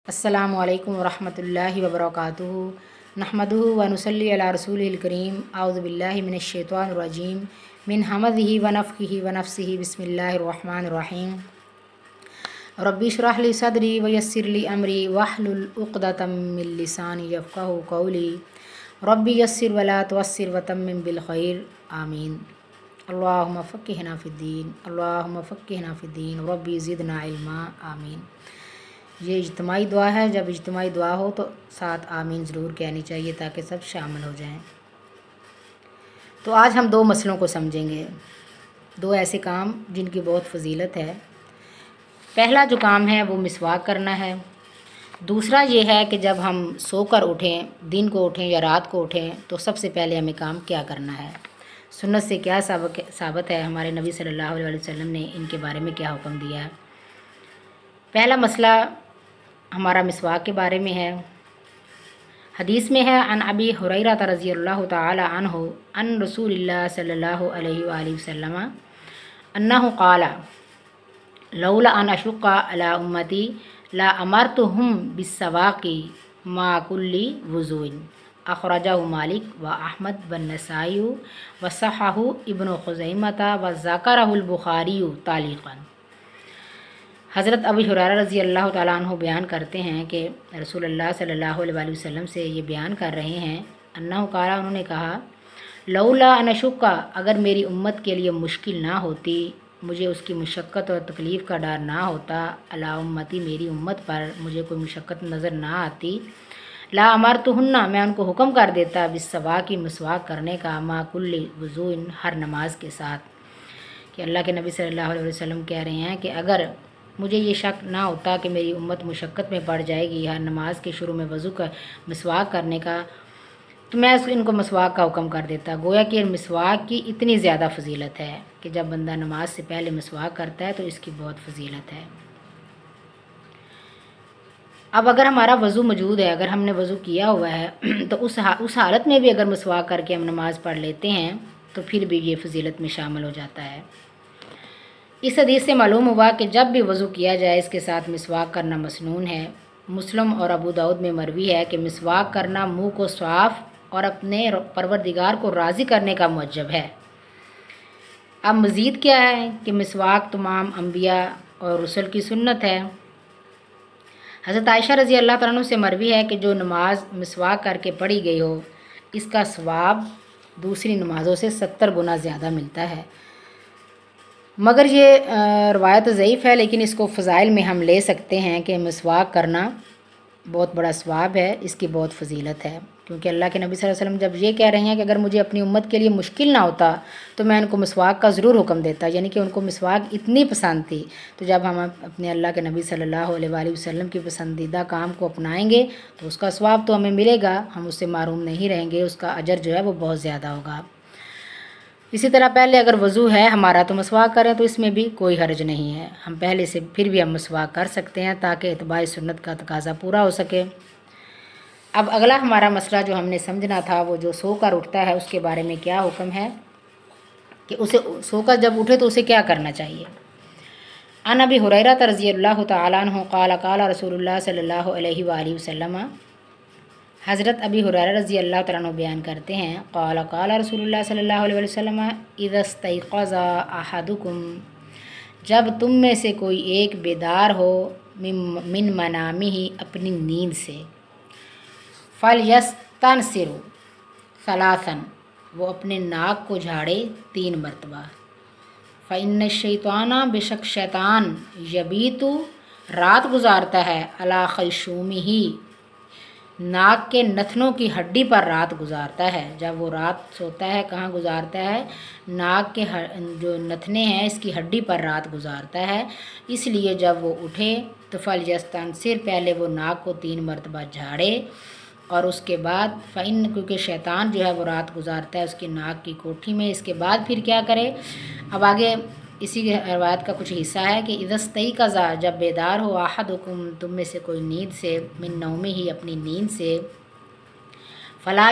अस्सलामु अलैकुम वरहमतुल्लाहि वबरकातुहू नहमदुहु व नुसल्ली अला रसूलिल करीम औज़ु बिल्लाहि मिनश शैतानिर रजीम मिन हमज़िहि व नफ़्ख़िहि व नफ़्सिहि बिस्मिल्लाहिर रहमानिर रहीम रब्बि इश्रह ली सदरी व यस्सिर ली अमरी वहलुल उक़दतम मिन लिसानी यफ़क़हू क़ौली रब्बि यस्सिर व ला तुअस्सिर व तम्मिम बिल ख़ैर आमीन। अल्लाहुम्मा फ़क़्क़िहना फ़िद्दीन अल्लाहुम्मा फ़क़्क़िहना फ़िद्दीन रब्बि ज़िदना इल्मा आमीन। ये इज्तिमाई दुआ है। जब इज्तिमाई दुआ हो तो साथ आमीन ज़रूर कहनी चाहिए ताकि सब शामिल हो जाएं। तो आज हम दो मसलों को समझेंगे, दो ऐसे काम जिनकी बहुत फजीलत है। पहला जो काम है वो मिसवाक करना है। दूसरा ये है कि जब हम सोकर उठें, दिन को उठें या रात को उठें, तो सबसे पहले हमें काम क्या करना है, सुन्नत से क्या साबित है, हमारे नबी सल्लल्लाहु अलैहि वसल्लम ने इनके बारे में क्या हुक्म दिया है। पहला मसला हमारा मिसवाक के बारे में है। हदीस में है अन अबी हुरैरा रज़ियल्लाहु तआला अन्हु अन रसूलिल्लाह सल्लल्लाहु अलैहि वसल्लम अन्नहु क़ाला लौला अन अशुक्का अला उम्मती ला अमरतुहुम बिस्सवाक़ी मा कुल्ली वुज़ूइन अख़रजहु मालिक व अहमद बन नसाई व सहहु इब्न खुज़ैमता व ज़करहुल बुखारी तालीक़न। हज़रत अबू हुरैरा रज़ी अल्लाह तआला अन्हु बयान करते हैं कि रसूलुल्लाह सल्लल्लाहु अलैहि वसल्लम से ये बयान कर रहे हैं, अन्नहु क़ाला, उन्होंने कहा, लौला अनशुक्का, अगर मेरी उम्मत के लिए मुश्किल ना होती, मुझे उसकी मुशक्क़त और तकलीफ़ का डर ना होता, अला उम्मती, मेरी उम्मत पर मुझे कोई मुशक्क़त नज़र ना आती, ला अमरतुहुन्ना, मैं उनको हुक्म कर देता, बिस्सवाक की मिसवाक करने का, मा कुल्ली वुज़ूइन, हर नमाज के साथ। कि अल्लाह के नबी सल्लल्लाहु अलैहि वसल्लम कह रहे हैं कि अगर मुझे ये शक ना होता कि मेरी उम्मत मुशक्क़त में पड़ जाएगी हर नमाज के शुरू में वज़ू का मिसवाक करने का, तो मैं इनको मिसवाक का हुक्म कर देता। गोया कि मिसवाक की इतनी ज़्यादा फजीलत है कि जब बंदा नमाज से पहले मिसवाक करता है तो इसकी बहुत फजीलत है। अब अगर हमारा वज़ू मौजूद है, अगर हमने वज़ू किया हुआ है तो उस हालत में भी अगर मिसवाक करके हम नमाज़ पढ़ लेते हैं तो फिर भी ये फजीलत में शामिल हो जाता है। इस हदीस से मालूम हुआ कि जब भी वज़ू किया जाए इसके साथ मिसवाक करना मसनून है। मुस्लिम और अबू दाऊद में मरवी है कि मिसवाक करना मुँह को साफ़ और अपने परवरदिगार को राज़ी करने का मुअज्जब है। अब मज़ीद क्या है कि मिसवाक तमाम अंबिया और रसूल की सुन्नत है। हज़रत आयशा रज़ी अल्लाह तआला अन्हा से मरवी है कि जो नमाज मिसवाक करके पढ़ी गई हो, इसका सवाब दूसरी नमाज़ों से 70 गुना ज़्यादा मिलता है। मगर ये रवायत ज़ईफ़ है, लेकिन इसको फ़ज़ाइल में हम ले सकते हैं कि मिसवाक करना बहुत बड़ा सवाब है, इसकी बहुत फजीलत है। क्योंकि अल्लाह के नबी सल्लल्लाहु अलैहि वसल्लम जब ये कह रहे हैं कि अगर मुझे अपनी उम्मत के लिए मुश्किल ना होता तो मैं उनको मिसवाक का ज़रूर हुक्म देता, यानी कि उनको मिसवाक इतनी पसंद थी। तो जब हम अपने अल्लाह के नबी सल्लल्लाहु अलैहि वसल्लम की पसंदीदा काम को अपनाएंगे तो उसका सवाब तो हमें मिलेगा, हम उससे महरूम नहीं रहेंगे, उसका अजर जो है वो बहुत ज़्यादा होगा। इसी तरह पहले अगर वज़ू है हमारा तो मिसवाक करें तो इसमें भी कोई हर्ज नहीं है, हम पहले से फिर भी हम मिसवाक कर सकते हैं ताकि इत्बाए सुन्नत का तकाज़ा पूरा हो सके। अब अगला हमारा मसला जो हमने समझना था वो जो सोकर उठता है उसके बारे में क्या हुक्म है कि उसे सोकर जब उठे तो उसे क्या करना चाहिए। अन अबी हुरैरा रज़ियल्लाहु तआला अन्हु क़ाला क़ाला रसूलुल्लाह सल्लल्लाहु अलैहि वसल्लम, हज़रत अबी हुरैरा रज़ी अल्लाह तआला अन्हु बयान करते हैं, क़ाला क़ाला रसूलुल्लाह सल्लल्लाहु अलैहि वसल्लम इज़स्तयक़ज़ा अहदुकुम, जब तुम में से कोई एक बेदार हो मिन मनामिही, अपनी नींद से, फ़लयस्तनसिरु सलासन, वो अपने नाक को झाड़े 3 मरतबा। फ़इन्न शैताना, बेशक शैतान, यबीतु, रात गुजारता है, अला ख़यशूमिही, नाक के नथनों की हड्डी पर रात गुजारता है। जब वो रात सोता है कहाँ गुजारता है, नाक के जो नथने हैं इसकी हड्डी पर रात गुजारता है। इसलिए जब वो उठे तो फ़लयस्तनसिर, पहले वो नाक को 3 मरतबा झाड़े और उसके बाद फ़इन, क्योंकि शैतान जो है वो रात गुजारता है उसकी नाक की कोठी में। इसके बाद फिर क्या करे, अब आगे इसी रवायत का कुछ हिस्सा है कि इज़स्तयक़ज़ा, जब बेदार हो, अहदुकुम, तुम में से कोई नींद से, मिन नौमिही, अपनी नींद से, फ़ला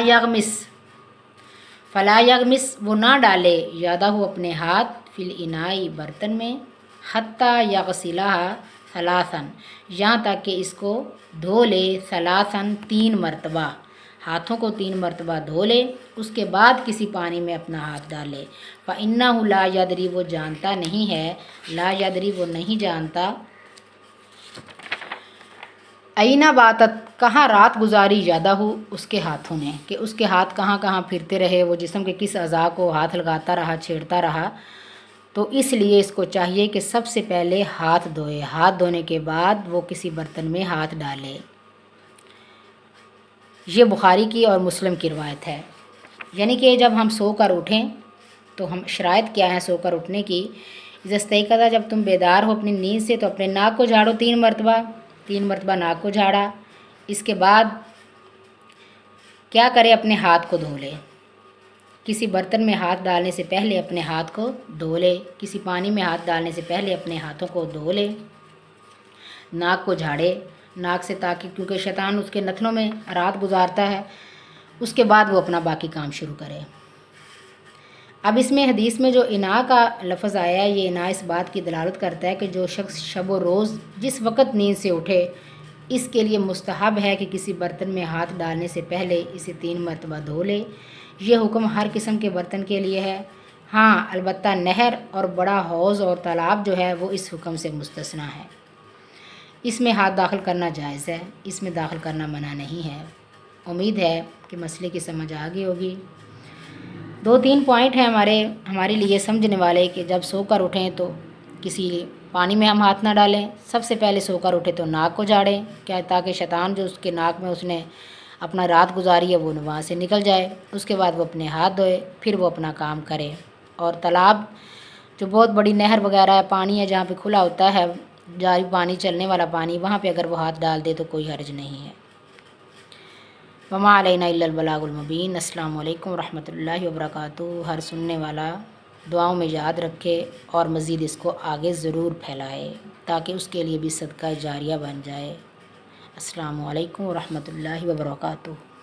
यग़मिस, वो ना डाले, यादहु, अपने हाथ, फ़िल इनाई, बर्तन में, हत्ता यग़सिलहा सलासन, यहाँ तक कि इसको धो ले सलासन 3 मरतबा, हाथों को 3 मरतबा धो ले, उसके बाद किसी पानी में अपना हाथ डाले। फ़इन्नहु ला यदरी, वो जानता नहीं है, ला यदरी वो नहीं जानता, अईना बातत, कहाँ रात गुजारी ज़्यादा हो उसके हाथों ने, कि उसके हाथ कहाँ कहाँ फिरते रहे, वो जिस्म के किस अज़ा को हाथ लगाता रहा, छेड़ता रहा। तो इसलिए इसको चाहिए कि सबसे पहले हाथ धोए, हाथ धोने के बाद वो किसी बर्तन में हाथ डाले। ये बुखारी की और मुस्लिम की रवायत है। यानी कि जब हम सोकर उठें तो हम शराइत क्या है सोकर उठने की, इज़स्तयक़ज़ा, जब तुम बेदार हो अपनी नींद से तो अपने नाक को झाड़ो 3 मरतबा, 3 मरतबा नाक को झाड़ा। इसके बाद क्या करे, अपने हाथ को धो ले। किसी बर्तन में हाथ डालने से पहले अपने हाथ को धो ले, किसी पानी में हाथ डालने से पहले अपने हाथों को धो ले। नाक को झाड़े, नाक से, ताकि क्योंकि शैतान उसके नथनों में रात गुजारता है। उसके बाद वो अपना बाकी काम शुरू करे। अब इसमें हदीस में जो इना का लफ्ज़ आया है, ये इना इस बात की दलालत करता है कि जो शख्स शब व रोज़ जिस वक़्त नींद से उठे, इसके लिए मुस्तहब है कि किसी बर्तन में हाथ डालने से पहले इसे 3 मरतबा धो ले। ये हुक्म हर किस्म के बर्तन के लिए है। हाँ, अलबत्ता नहर और बड़ा हौज़ और तालाब जो है वो इस हुक्म से मुस्तस्ना है। इसमें हाथ दाखिल करना जायज़ है, इसमें दाखिल करना मना नहीं है। उम्मीद है कि मसले की समझ आ गई होगी। 2-3 पॉइंट हैं हमारे लिए समझने वाले कि जब सोकर उठें तो किसी पानी में हम हाथ ना डालें। सबसे पहले सोकर उठे तो नाक को झाड़ें, क्या, ताकि शैतान जो उसके नाक में उसने अपना रात गुजारी है वो वहाँ से निकल जाए। उसके बाद वो अपने हाथ धोए, फिर वो अपना काम करे। और तालाब जो बहुत बड़ी नहर वगैरह है, पानी है जहाँ पे खुला होता है, जारी पानी, चलने वाला पानी, वहाँ पे अगर वो हाथ डाल दे तो कोई हर्ज नहीं है। वमा अलैना इल्लल बलागुल मुबीन। अस्सलामु अलैकुम रहमतुल्लाहि व बरकातुहू। हर सुनने वाला दुआओं में याद रखे और मज़ीद इसको आगे ज़रूर फैलाए ताकि उसके लिए भी सदका जारिया बन जाए। अस्सलामु अलैकुम व रहमतुल्लाहि व बरकातुहू।